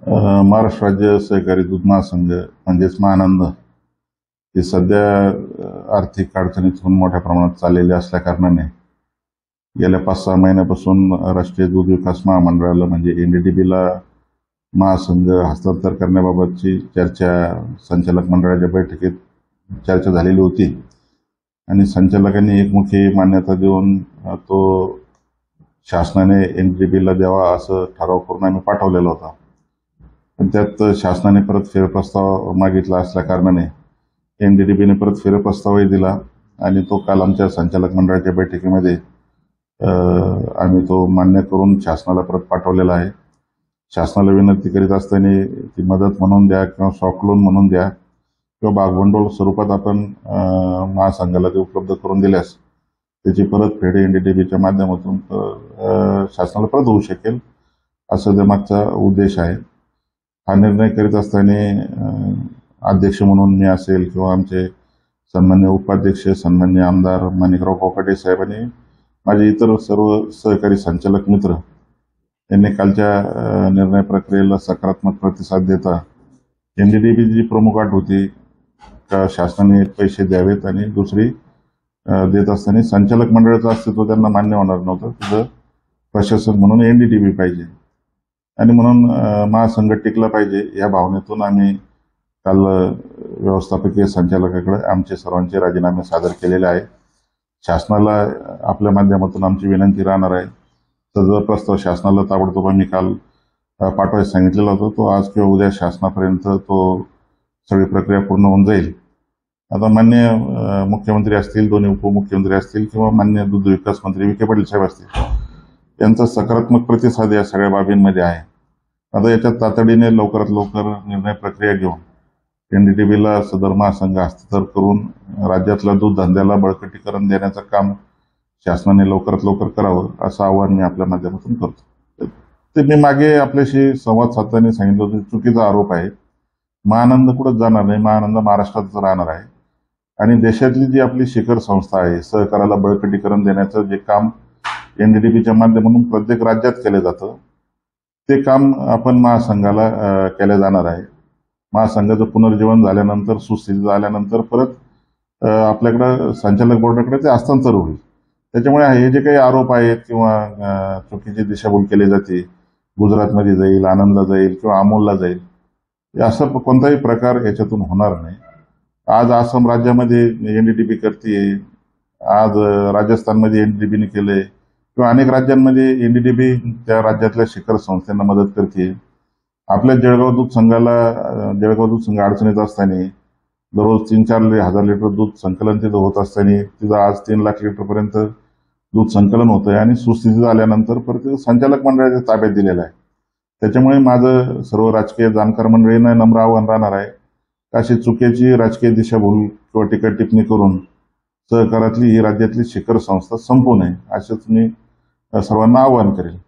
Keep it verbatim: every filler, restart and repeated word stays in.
अ, महाराष्ट्र राज्य सहकारी दूध महासंघ म्हणजेच महानंद हे सध्या अ, आर्थिक अडचणीतून मोठ्या प्रमाणात चाललेले असल्या कारणाने गेल्या पाच सहा महिन्यापासून राष्ट्रीय दूध विकास महामंडळाला म्हणजे एनडीडीबीला महासंघ हस्तांतर करण्याबाबतची चर्चा संचालक मंडळाच्या बैठकीत चर्चा झालेली होती आणि संचालकांनी एकमुखी मान्यता देऊन अ, तो शासनाने एनडीडीबीला द्यावा असं ठराव करून आम्ही पाठवलेला होता. पण त्यात शासनाने परत फेरप्रस्ताव मागितला असल्या कारणाने एनडीडीबीने परत फेरप्रस्तावही दिला आणि तो काल आमच्या संचालक मंडळाच्या बैठकीमध्ये आम्ही तो मान्य करून शासनाला परत पाठवलेला आहे. शासनाला विनंती करीत असताना ती मदत म्हणून द्या किंवा सॉफ्ट लोन म्हणून द्या किंवा भागभांडवल स्वरूपात आपण महासंघाला ते उपलब्ध करून दिल्यास त्याची परतफेड एनडीडीबीच्या माध्यमातून शासनाला परत होऊ शकेल असा त्या मागचा उद्देश आहे. हा निर्णय करीत असताना अध्यक्ष म्हणून मी असेल किंवा आमचे सन्मान्य उपाध्यक्ष सन्मान्य आमदार माणिकराव कोकाटे साहेबांनी माझे इतर सर्व सहकारी संचालक मित्र यांनी कालच्या निर्णय प्रक्रियेला सकारात्मक प्रतिसाद देता एनडीडीबीची प्रमुख अट होती का शासनाने पैसे द्यावेत आणि दुसरी देत असताना संचालक मंडळाचं अस्तित्व त्यांना मान्य होणार नव्हतं. तुझं प्रशासन म्हणून एनडीडीबी पाहिजे आणि म्हणून महासंघ टिकला पाहिजे या भावनेतून आम्ही काल व्यवस्थापकीय संचालकाकडे आमचे सर्वांचे राजीनामे सादर केलेले आहे. शासनाला आपल्या माध्यमातून आमची विनंती राहणार आहे. सदर प्रस्ताव शासनाला ताबडतोब आम्ही काल पाठवायला सांगितलेला होता. तो आज किंवा उद्या शासनापर्यंत तो सगळी प्रक्रिया पूर्ण होऊन जाईल. आता मान्य मुख्यमंत्री असतील, दोन्ही उपमुख्यमंत्री असतील किंवा मान्य दूध विकास मंत्री विखे पाटील साहेब असतील यांचा सकारात्मक प्रतिसाद या सगळ्या बाबींमध्ये आहे. आता याच्यात तातडीने लवकरात लवकर निर्णय प्रक्रिया घेऊन एनडीडीबीला सदर महासंघ हस्तांतर करून राज्यातल्या दूध धंद्याला बळकटीकरण देण्याचं काम शासनाने लवकरात लवकर करावं असं आवाहन मी आपल्या माध्यमातून करतो. ते मी मागे आपल्याशी संवाद साधताना सांगितलं होतं चुकीचा आरोप आहे. महानंद कुठंच जाणार नाही. महानंद महाराष्ट्रातच राहणार आहे आणि देशातली जी आपली शिखर संस्था आहे सहकाराला बळकटीकरण देण्याचं जे काम एनडीडीबीच्या माध्यमातून प्रत्येक राज्यात केलं जातं ते काम आपण महासंघाला केलं जाणार आहे. महासंघाचं पुनर्जीवन झाल्यानंतर सुस्थिती झाल्यानंतर परत आपल्याकडं संचालक बोर्डाकडे ते हस्तांतर होईल. त्याच्यामुळे हे जे काही आरोप आहेत किंवा चुकीची दिशाभूल केली जाते गुजरातमध्ये जाईल, आनंदला जाईल किंवा अमोलला जाईल असं कोणताही प्रकार याच्यातून होणार नाही. आज आसाम राज्यामध्ये एनडीडीबी करते, आज राजस्थानमध्ये एनडीडीबीने केलंय किंवा अनेक राज्यांमध्ये एनडीडीबी त्या राज्यातल्या शिखर संस्थांना मदत करते. आपल्या जळगाव दूध संघाला जळगाव दूध संघ अडचणीत असताना दररोज तीन चार हजार लिटर दूध संकलन तिथं होत असताना तिथं आज तीन लाख लिटरपर्यंत दूध संकलन होतंय आणि सुस्थिती झाल्यानंतर परत संचालक मंडळाच्या ताब्यात दिलेलं आहे. त्याच्यामुळे माझं सर्व राजकीय जाणकार मंडळींना नम्र आव्हान राहणार आहे अशी चुकीची राजकीय दिशाभूल किंवा टीका टिप्पणी करून सहकारातली ही राज्यातली शिखर संस्था संपू नये असंच मी सर्वांना आवाहन करेल.